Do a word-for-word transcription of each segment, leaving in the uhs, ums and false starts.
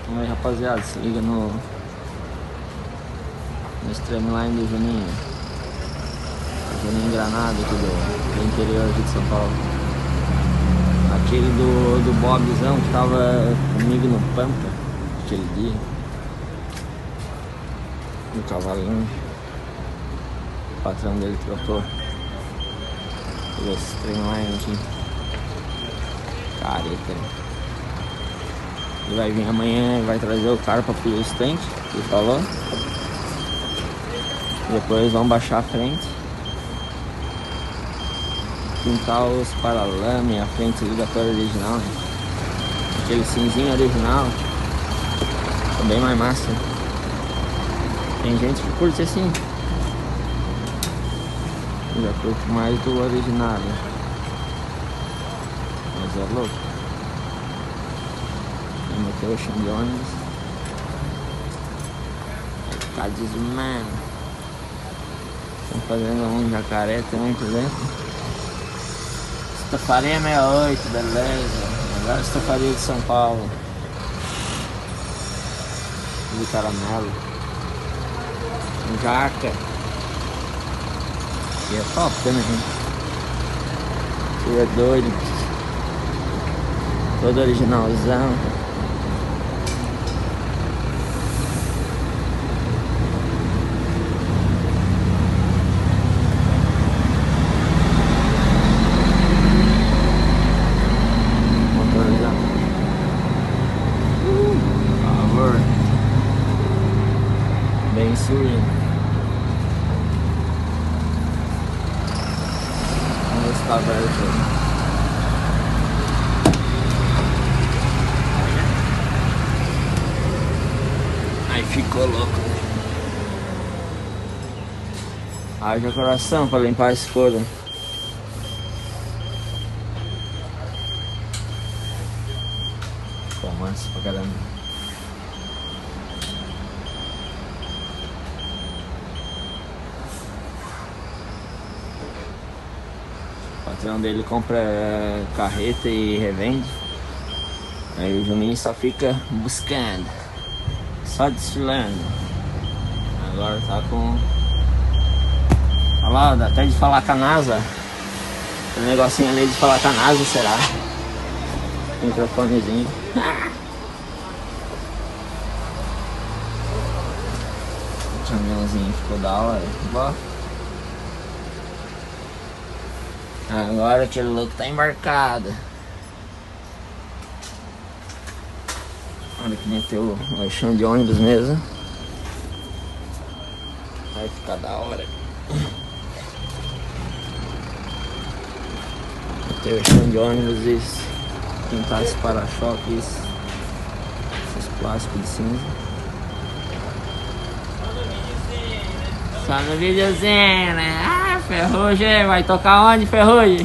Então aí, rapaziada, se liga no, no Streamline do Juninho. O Juninho Granada aqui do, do interior aqui de São Paulo. Aquele do, do Bobzão que tava comigo no Pampa aquele dia. No cavalinho. O patrão dele trocou. Pegou esse Streamline aqui. Careta. Ele vai vir amanhã, vai trazer o cara pra polir os tanques, que ele falou. Depois vão baixar a frente. Pintar os paralames, a frente ligatória original, né? Aquele cinzinho original. É bem mais massa. Tem gente que curte assim. Eu já curto mais do original, né? Mas é louco. Vou meter o chão de ônibus. Vai ficar desmano. Estão fazendo um jacaré também por dentro. Estofaria sessenta e oito, beleza. Agora estofaria de São Paulo. De caramelo. Jaca. E é top também. Você é doido. Todo originalzão. Bem sujo. Vamos ver se tá aberto. Aí ficou louco. Haja coração pra limpar esse couro. Ficou massa pra caramba. O patrão dele compra carreta e revende. Aí o Juninho só fica buscando, só desfilando. Agora tá com... Olha lá, dá até de falar com a NASA. Tem um negocinho ali de falar com a NASA, será? Microfonezinho. O caminhãozinho ficou da hora. Boa. Agora aquele louco tá embarcado. Olha que meteu o chão de ônibus mesmo. Vai ficar da hora. Meteu o chão de ônibus e pintar esse para-choques, esses plásticos de cinza. Só no videozinho, né? Ah, Ferrugem, vai tocar onde, Ferrugem?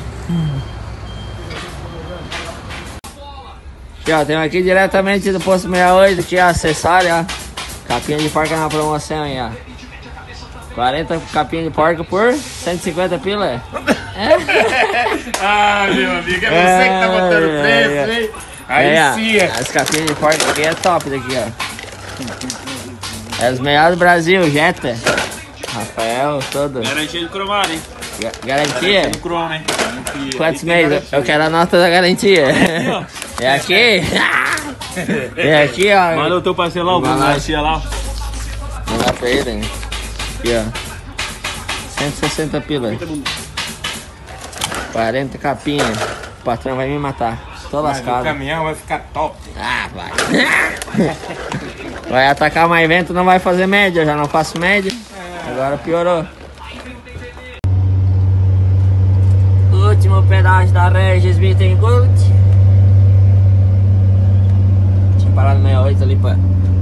Aqui, ó, tem aqui diretamente do posto sessenta e oito, aqui, ó, acessório, ó. Capinha de porca na promoção aí, ó. quarenta capinha de porca por cento e cinquenta pila. É? Ah, meu amigo, é você que tá botando preço, hein? Aí é, sim. As capinhas de porca aqui é top daqui, ó. É os melhores do Brasil, Jetta. Rafael, todo. Garantia de cromado, hein? Garantia? Garantia do cromo, hein? Garantia. Quantos meses? Eu quero a nota da garantia. É aqui? É aqui, ó. Manda o teu parceiro lá, o Bruno Garcia lá. Manda pra ele, né? Aqui, ó. cento e sessenta pila. quarenta capinhas. O patrão vai me matar. Tô Mas lascado. o caminhão vai ficar top. Ah, vai. Vai atacar mais vento, não vai fazer média. Eu já não faço média. Agora piorou. Último pedaço da Regis Bittencourt. Tinha parado no sessenta e oito ali pra,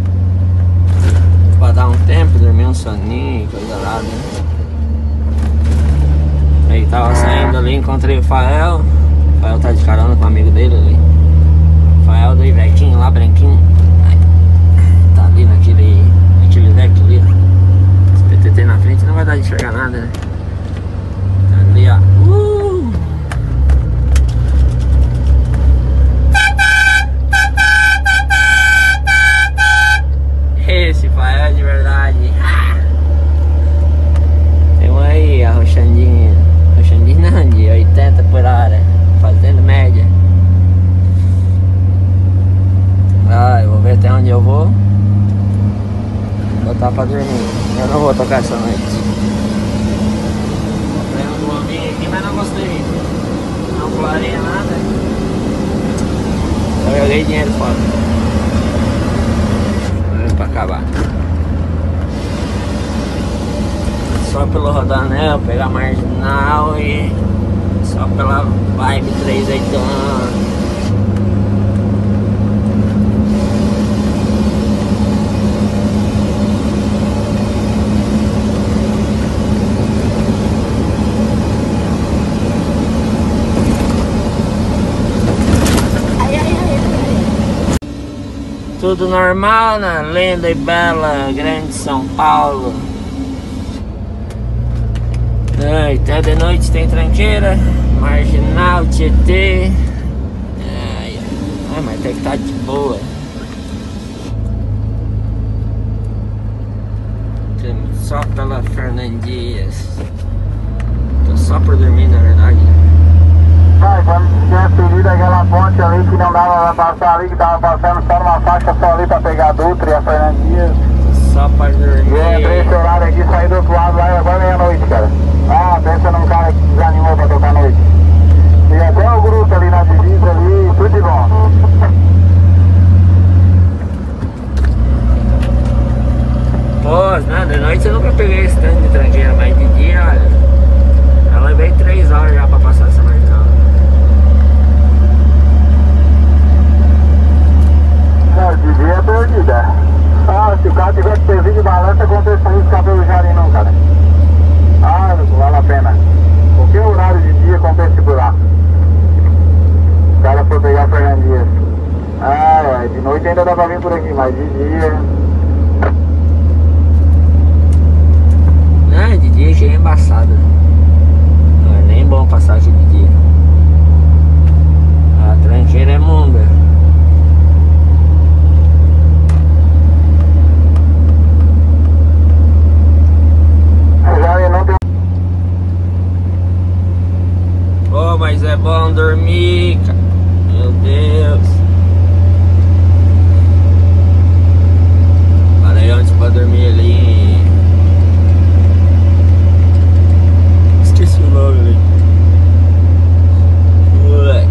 pra dar um tempo, dormir um soninho, coisa lá, né? Aí tava saindo ali, encontrei o Fael. O Fael tá de carona com um amigo dele ali. O Fael do Ivequinho lá, branquinho. Tá ali naquele, naquele deck ali, ó. Esse P T T na frente não vai dar de enxergar nada, né? Tá ali, ó. Uh! onde eu vou. Vou botar pra dormir. Eu não vou tocar essa noite. Eu vou vir aqui, mas não gostei. Não clareia nada. Eu joguei dinheiro fora. Pra acabar. Só pelo Rodoanel, pegar marginal e só pela vibe três oitão. Tudo normal na linda e bela grande São Paulo. Até de noite tem tranqueira, marginal, Tietê. Ai, ai, mas tem que estar de boa. Só pela Fernandias. Tô só por dormir, na verdade. Pai, quando tinha subido aquela ponte ali que não dava pra passar ali, que tava passando só numa faixa só ali pra pegar a Dutra e a Fernandias. Só pra dormir. Eu entrei esse horário aqui, saí do outro lado lá e agora meia-noite, cara. Ah, pensa num cara que desanimou pra tocar a noite. E até o grupo ali na divisa ali, tudo de bom. Pô, não, de noite eu nunca peguei esse tanto de tranqueira, mas de dia, olha, eu levei três horas já pra passar essa marginal. Não, de dia é perdida. Ah, se o cara tiver que servir de balança, compensa isso cabelo Jari não, cara. Ah, não vale a pena. Qualquer horário de dia compensa por lá. O cara for pegar Fernandias. Ah, é, de noite ainda dá pra vir por aqui, mas de dia... Não, de dia que é embaçado. Não é nem bom passar aqui de dia. A tranqueira é munda. Já não tem... Oh, mas é bom dormir, cara. Meu Deus. Parei antes pra dormir ali. Esqueci o nome ali. Ué.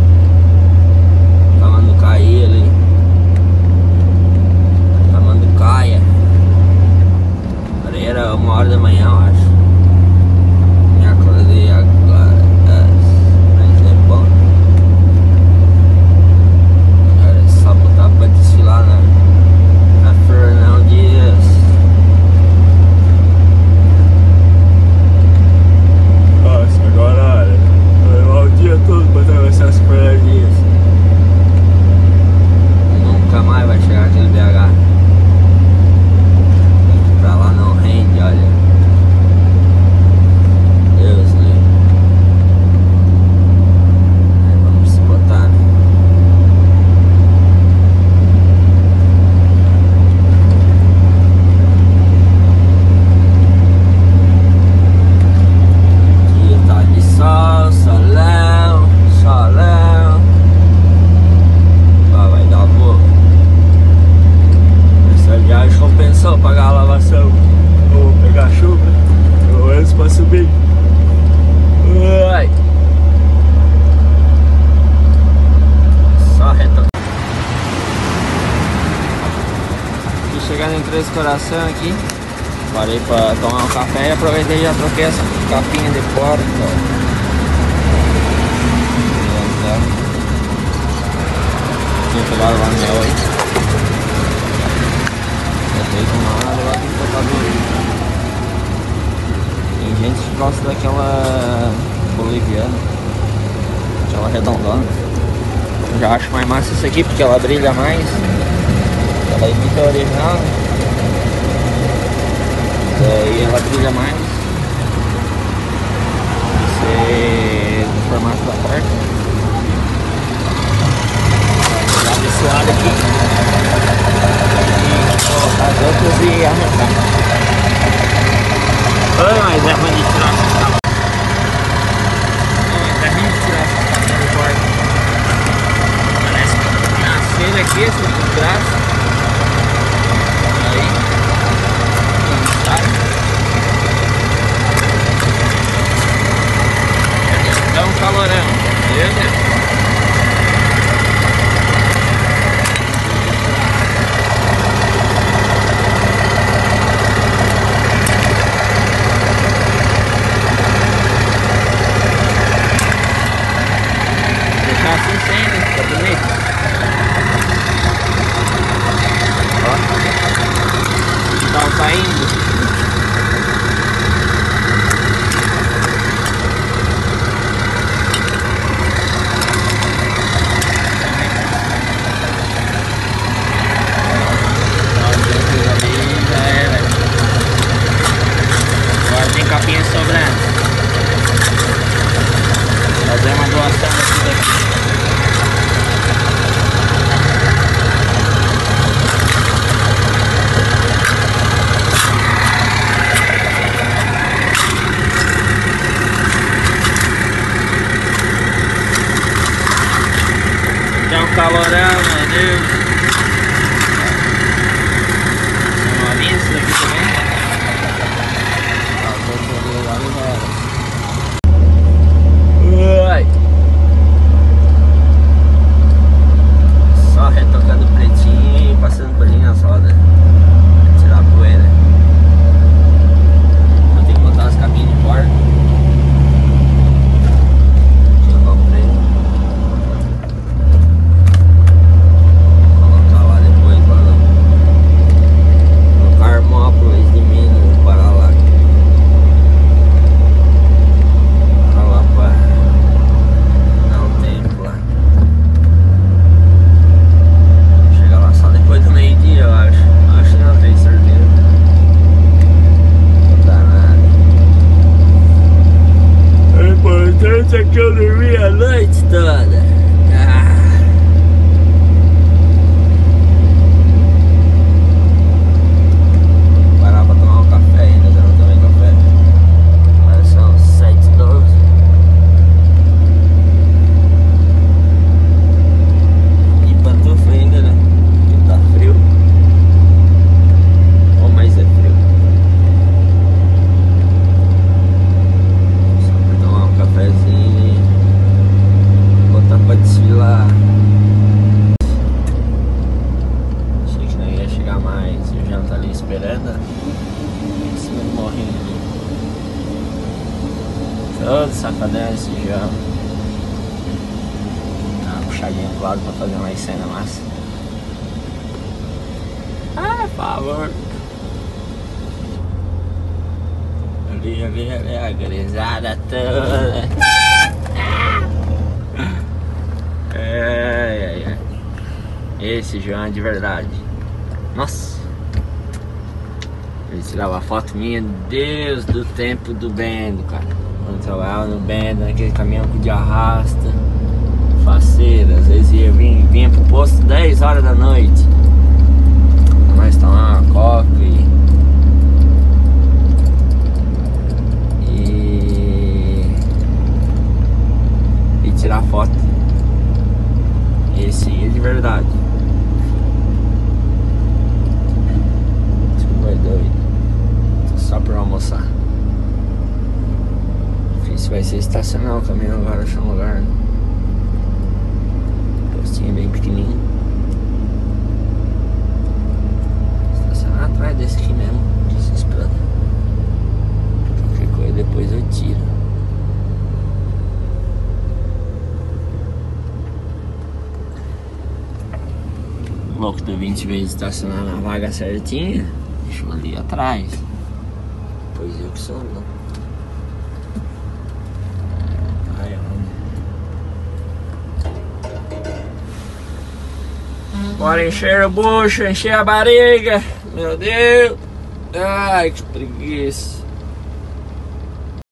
Tamanducaí ali. Tamanducaia. Parei, era uma hora da manhã, eu acho. Me acordei agora. Mas é bom. Agora é só botar pra desfilar na, na Fernão Dias. Nossa, agora olha, vou levar o dia todo pra atravessar as Fernão Dias. Nunca mais vai chegar aquele B H. Pra lá não rende, olha. Deus livre. Aí vamos se botar, né? Dia tá de sol, solão, solão. Ah, vai dar boa. Essa viagem compensou pagar a lavação. Ou pegar chuva, ou antes pra subir. Ai. Só reta. Aqui chegando em Três Corações aqui. Parei pra tomar um café e aproveitei e já troquei essa capinha de porta. Tinha pegado lá no mel aí. Botei com nada, agora tem que botar do... Tem gente que gosta daquela boliviana, aquela redondona. Eu já acho mais massa isso aqui porque ela brilha mais. Ela imita a original. Daí ela brilha mais. Esse do formato da porta. Vou tirar desse lado aqui e colocar as outras e arrancar. Oi, mas é ruim de tirar essa capa. É ruim de tirar essa capa de porta. Parece que nascer aqui, esse desgraça. Deus. Sonorinho isso daqui também. Ai. Só retocando pretinho e passando bolinho nas rodas. Tirar a poeira. Vou ter que botar as cabines de fora. Que eu comprei. Colocar lá depois lá no, no Carmópolis de Minas, parar lá. Parar lá pra dar um tempo lá. Chegar lá só depois do meio-dia, eu acho. Acho que não tem sorteio. Não dá nada. O importante é que eu dormi a noite toda. Ah. Vou parar pra tomar um café ainda, já não tomei café. Agora são sete e doze. E pantufa ainda, né? Porque tá frio. Ou mais é frio. Só pra tomar um cafezinho e botar pra desfilar. Achei que não ia chegar mais. O Jean tá ali esperando. Em cima do morrinho ali. Todo safadão esse Jean. Dá uma puxadinha pro lado pra fazer uma cena massa. Ah, por favor. Ali, ali, ali, a gurizada toda. Ai, ai, ai. Esse João é de verdade. Nossa. Ele tirava foto minha, Deus, do tempo do Bendo, cara. Quando eu trabalhava no Bendo, naquele caminhão de arrasta. Faceira, às vezes ia vir, vinha pro posto dez horas da noite. Nós tomar uma coca e... e... e tirar foto. Esse é de verdade. Isso vai doido. Tô só pra almoçar. Difícil vai ser estacionar o caminhão agora, achar um lugar. Postinho bem pequenininho. Estacionar atrás desse aqui mesmo, desesperado. Qualquer coisa depois eu tiro. O louco do vinte vezes estacionar na vaga certinha, deixou ali atrás. Pois eu que sou louco. Ai, vamos. Bora encher o bucho, encher a barriga. Meu Deus. Ai, que preguiça.